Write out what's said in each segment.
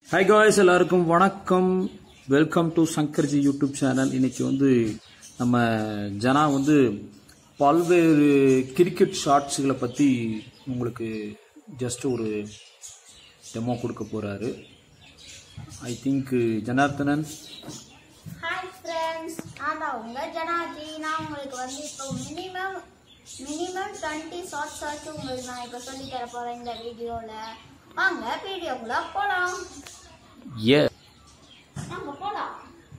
Hi guys, எல்லாருக்கும் வணக்கம். Welcome to Shankarji YouTube channel. இன்னைக்கு வந்து நம்ம ஜனா வந்து பல்வேறு கிரிக்கெட் ஷாட்ஸ்களை பற்றி உங்களுக்கு ஜஸ்ட் ஒரு டெமோ கொடுக்க போகிறாரு. I think Janardhanan. Hi friends, நான் தான் உங்கள் ஜனாஜி. நான் உங்களுக்கு வந்து இப்போ மினிமம் 20 ஷார்ட்ஸ் ஆச்சு உங்களுக்கு நான் இப்போ சொல்லி தர போகிறேன் இந்த வீடியோவில். வாங்க வீடியோக்குள்ள போகலாம். நாங்க போகலாம்.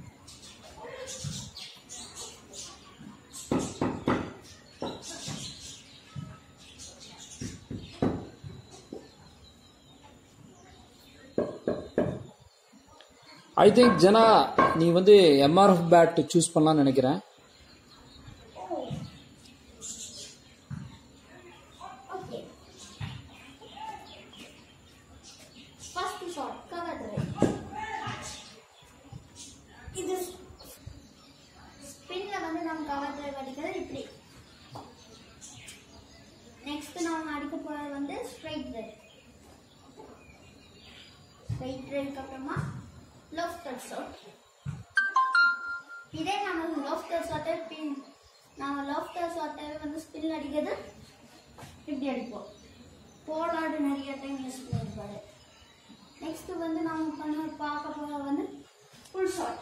ஐ திங்க் ஜனா நீ வந்து MRF பேட் சூஸ் பண்ணலாம்னு நினைக்கிறேன். இது ஸ்பின்ல வந்து நம்ம கவர் டிரைவ் அடிக்கிறது இப்படி. நெக்ஸ்ட் நாம அடிக்க போறது வந்து ஸ்ட்ரைட் டிரைவ். ஸ்ட்ரைட் டிரைவ்க்கு அப்புறமா லோஃப்டர் ஷாட். இதே நம்ம லோஃப்டர் ஷாட்டை லோஃப்டர் ஷாட்டை வந்து ஸ்பின் அடிக்கிறது இப்படி அடிப்போம். போலாடு நிறைய டைம் யூஸ் பண்ணிருப்பாரு. நெக்ஸ்ட் வந்து நம்ம பார்க்க போறது வந்து ஃபுல் ஷாட்.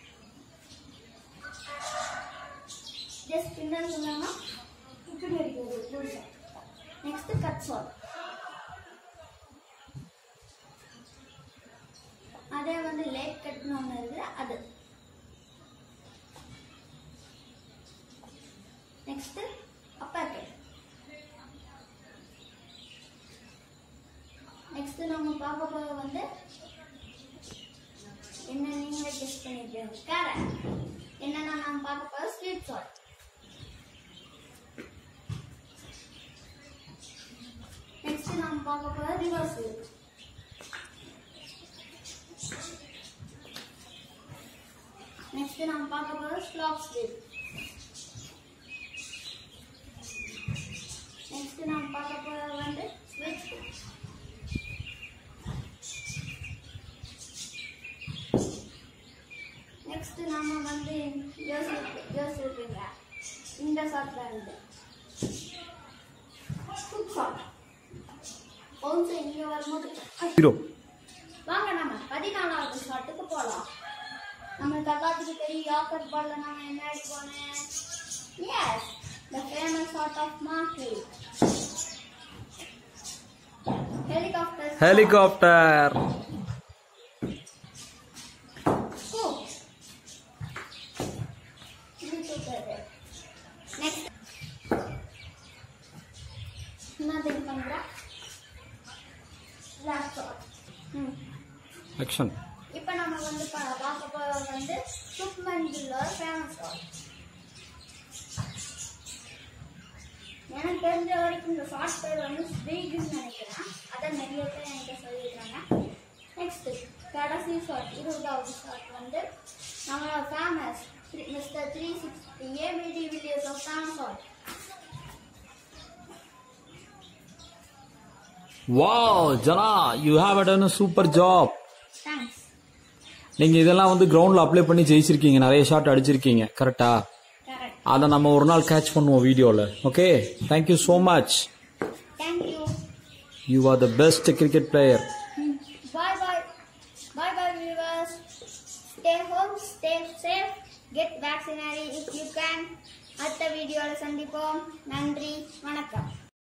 ஜஸ்ட் பின்னர் சொன்னா இப்படி அடிக்கிறது full shot. Next cut shot. அதே வந்து லேக் கட்னு ஒன்று இருக்குது அது. Next Appar cut. நெக்ஸ்ட் நம்ம பார்க்க போறது வந்து என்ன நீங்களே கெஸ் பண்ணிருக்கீங்க. கரெக்ட். என்னன்னா நம்ம பார்க்க போறது ஸ்ட்ரீட் ஷாட். நெக்ஸ்ட் நம்ம பார்க்க போறது ரிவர்ஸ் வீல். நெக்ஸ்ட் நம்ம பார்க்க போறது ஸ்லாப் வீல். நெக்ஸ்ட் நம்ம பார்க்க போறது வந்து ஸ்விட்ச். நெக்ஸ்ட் நாம வந்து யோசிப்பீங்க இந்த ஷாட் தான் இருக்கு. Cook shot. பவுன்ஸ் இங்க வரும்போது வாங்க நம்ம 14வது ஷாட்டுக்கு போலாம். நம்ம எல்லாத்துக்கும் தெரியும் யாக்கர் பால்ல நாம என்ன அடிப்போம். Yes, the famous shot of Marky. Helicopter. Next, nothing பண்றா. Last shot. ஆக்ஷன். இப்போ நம்ம வந்து பார்க்க போறது வந்து சுப்மன் கில்லோட ஃபேமஸ் ஷாட். எனக்கு தெரிஞ்ச வரைக்கும் இந்த ஷாட் பேர் வந்து ஸ்பீட்னு நினைக்கிறேன். அதான் நிறைய பேர் என்கிட்ட சொல்லியிருக்காங்க. நெக்ஸ்ட் கடைசி ஷாட் 20வது ஷாட் வந்து நம்மளோட famous mister 360 ABD Villiers of famous shot. Wow, Jana, you have done a super job. Thanks. நீங்க இதெல்லாம் வந்து கிரவுண்ட்ல அப்ளை பண்ணி ஜெயிச்சிருக்கீங்க, நிறைய ஷாட் அடிச்சிருக்கீங்க. கரெக்டா? கரெக்ட். அத நம்ம ஒரு நாள் கேட்ச் பண்ணுவோம் வீடியோல. Okay, thank you so much. Thank you. You are the best cricket player. Bye bye viewers. Stay home, stay safe, get vaccinated if you can. அடுத்த வீடியோல சந்திப்போம். நன்றி, வணக்கம்.